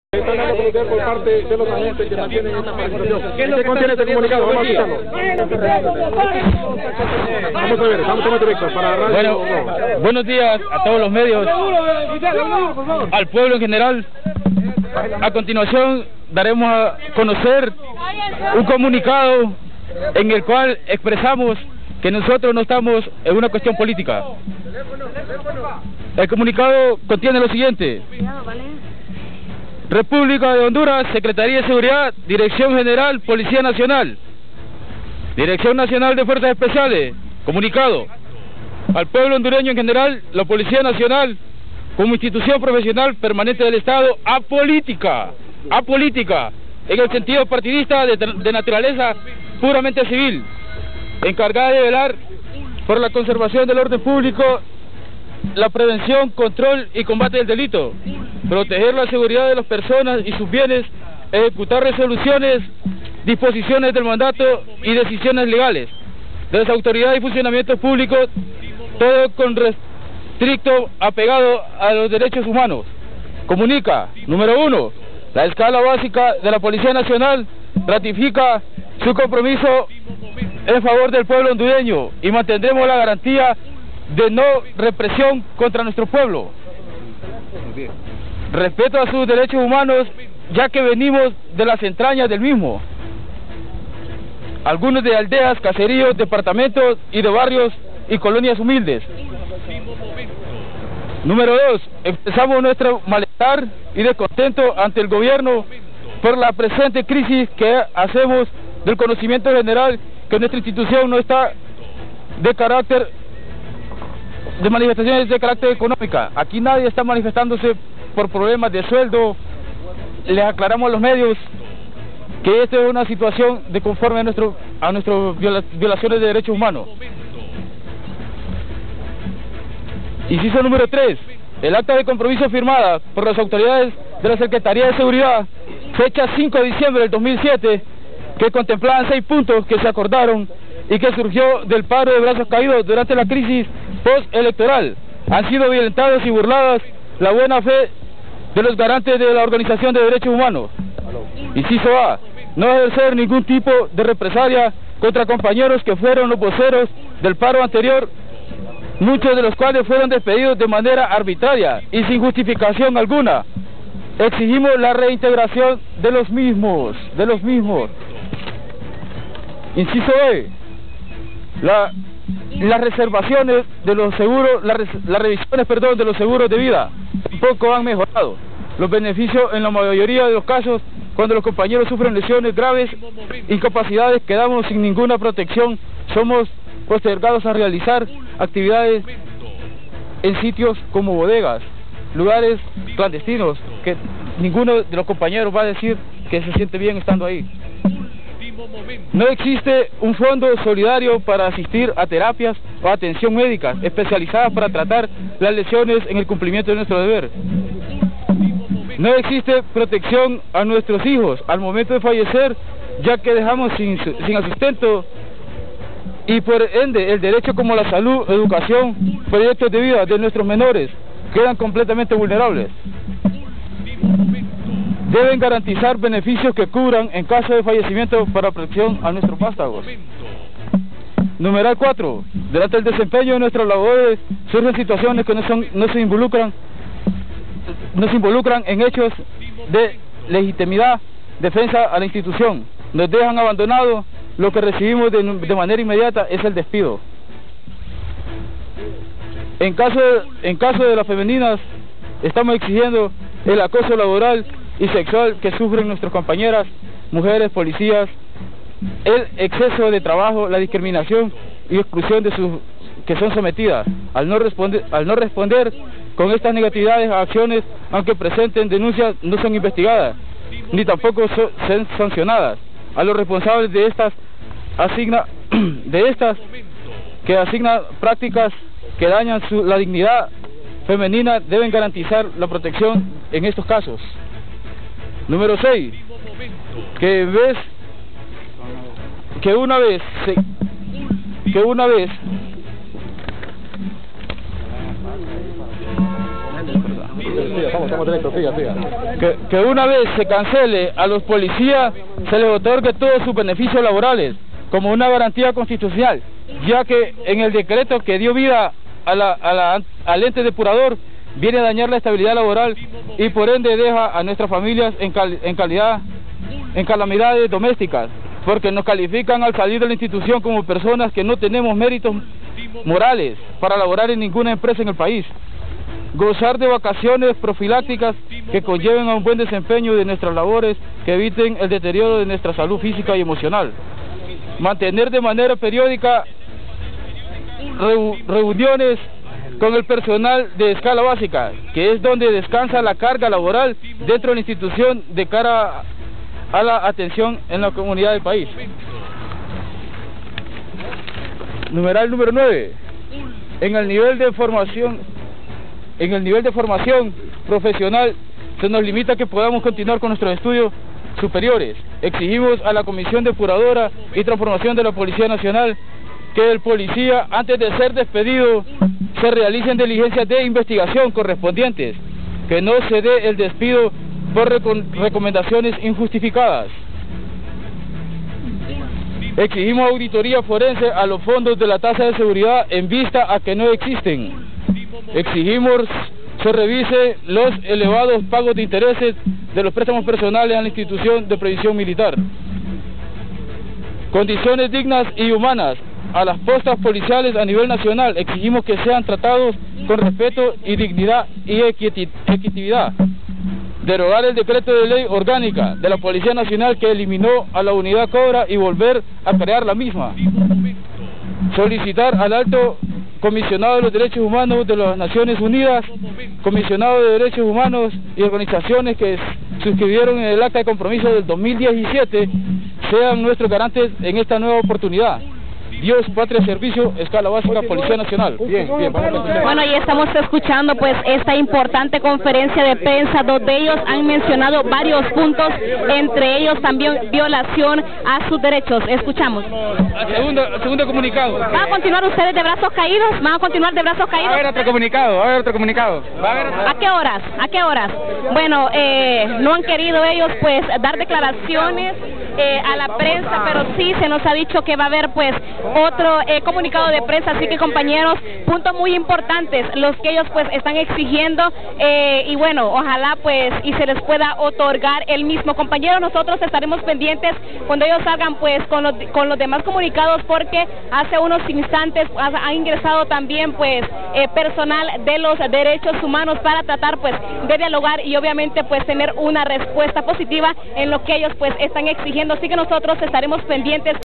Están dando a conocer por parte de los agentes que mantienen esta manifestación. ¿Qué contiene este comunicado? Vamos a escucharlo. Vamos a ver, estamos en directo para radio. Bueno, buenos días a todos los medios, al pueblo en general. A continuación daremos a conocer un comunicado en el cual expresamos que nosotros no estamos en una cuestión política. El comunicado contiene lo siguiente: República de Honduras, Secretaría de Seguridad, Dirección General, Policía Nacional, Dirección Nacional de Fuerzas Especiales. Comunicado al pueblo hondureño en general: la Policía Nacional, como institución profesional permanente del Estado, apolítica, en el sentido partidista de naturaleza puramente civil, encargada de velar por la conservación del orden público, la prevención, control y combate del delito, proteger la seguridad de las personas y sus bienes, ejecutar resoluciones, disposiciones del mandato y decisiones legales de las autoridades y funcionamientos públicos, todo con estricto apegado a los derechos humanos. Comunica, número 1, la escala básica de la Policía Nacional ratifica su compromiso en favor del pueblo hondureño y mantendremos la garantía de no represión contra nuestro pueblo. Respeto a sus derechos humanos, ya que venimos de las entrañas del mismo. Algunos de aldeas, caseríos, departamentos y de barrios y colonias humildes. Número 2, expresamos nuestro malestar y descontento ante el gobierno por la presente crisis que hacemos del conocimiento general que nuestra institución no está de carácter de manifestaciones de carácter económica. Aquí nadie está manifestándose por problemas de sueldo. Les aclaramos a los medios que esta es una situación de conforme a nuestras violaciones de derechos humanos. Inciso número 3, el acta de compromiso firmada por las autoridades de la Secretaría de Seguridad, fecha 5 de diciembre del 2007, que contemplaban 6 puntos que se acordaron y que surgió del paro de brazos caídos durante la crisis postelectoral. Han sido violentados y burladas la buena fe de los garantes de la Organización de Derechos Humanos. Inciso A, no ejercer ningún tipo de represalia contra compañeros que fueron los voceros del paro anterior, muchos de los cuales fueron despedidos de manera arbitraria y sin justificación alguna. Exigimos la reintegración de los mismos. Inciso B, las reservaciones de los seguros, las revisiones, de los seguros de vida tampoco han mejorado los beneficios en la mayoría de los casos. Cuando los compañeros sufren lesiones graves, incapacidades, quedamos sin ninguna protección, somos postergados a realizar actividades en sitios como bodegas, lugares clandestinos, que ninguno de los compañeros va a decir que se siente bien estando ahí. No existe un fondo solidario para asistir a terapias o atención médica especializadas para tratar las lesiones en el cumplimiento de nuestro deber. No existe protección a nuestros hijos al momento de fallecer, ya que dejamos sin sustento y por ende el derecho como la salud, educación, proyectos de vida de nuestros menores quedan completamente vulnerables. Deben garantizar beneficios que cubran en caso de fallecimiento para protección a nuestros vástagos. Numeral 4. Durante el desempeño de nuestras labores surgen situaciones que no se involucran en hechos de legitimidad, defensa a la institución. Nos dejan abandonados. Lo que recibimos de manera inmediata es el despido. En caso de las femeninas, estamos exigiendo el acoso laboral y sexual que sufren nuestras compañeras, mujeres, policías, el exceso de trabajo, la discriminación y exclusión que son sometidas al no responder con estas negatividades a acciones, aunque presenten denuncias, no son investigadas, ni tampoco son sancionadas. A los responsables de estas que asignan prácticas que dañan la dignidad femenina deben garantizar la protección en estos casos. Número 6, que una vez estamos directos, siga. Que una vez se cancele a los policías, se les otorgue todos sus beneficios laborales, como una garantía constitucional, ya que en el decreto que dio vida al ente depurador, viene a dañar la estabilidad laboral y por ende deja a nuestras familias en calamidades domésticas, porque nos califican al salir de la institución como personas que no tenemos méritos morales para laborar en ninguna empresa en el país. Gozar de vacaciones profilácticas que conlleven a un buen desempeño de nuestras labores, que eviten el deterioro de nuestra salud física y emocional. Mantener de manera periódica reuniones con el personal de escala básica, que es donde descansa la carga laboral dentro de la institución de cara a la atención en la comunidad del país. Numeral número 9. En el nivel de formación profesional se nos limita a que podamos continuar con nuestros estudios superiores. Exigimos a la Comisión Depuradora y Transformación de la Policía Nacional que el policía, antes de ser despedido, se realicen diligencias de investigación correspondientes, que no se dé el despido por recomendaciones injustificadas. Exigimos auditoría forense a los fondos de la tasa de seguridad en vista a que no existen. Exigimos se revise los elevados pagos de intereses de los préstamos personales a la institución de previsión militar. Condiciones dignas y humanas a las postas policiales a nivel nacional. Exigimos que sean tratados con respeto y dignidad y equitatividad. Derogar el decreto de ley orgánica de la Policía Nacional que eliminó a la unidad Cobra y volver a crear la misma. Solicitar al alto comisionado de los derechos humanos de las Naciones Unidas, comisionado de derechos humanos y organizaciones que suscribieron en el acta de compromiso del 2017 sean nuestros garantes en esta nueva oportunidad. Dios, patria, servicio, escala básica, Policía Nacional. Bien. Bueno, y estamos escuchando pues esta importante conferencia de prensa donde ellos han mencionado varios puntos, entre ellos también violación a sus derechos. Escuchamos. Al segundo comunicado. ¿Van a continuar ustedes de brazos caídos? ¿Van a continuar de brazos caídos? Va a haber otro comunicado. ¿A qué horas? Bueno, no han querido ellos pues dar declaraciones a la prensa, pero sí se nos ha dicho que va a haber pues otro comunicado de prensa, así que compañeros, puntos muy importantes los que ellos pues están exigiendo y bueno, ojalá pues y se les pueda otorgar el mismo. Compañeros, nosotros estaremos pendientes cuando ellos salgan pues con los demás comunicados, porque hace unos instantes ha ingresado también pues personal de los derechos humanos para tratar pues de dialogar y obviamente pues tener una respuesta positiva en lo que ellos pues están exigiendo, así que nosotros estaremos pendientes.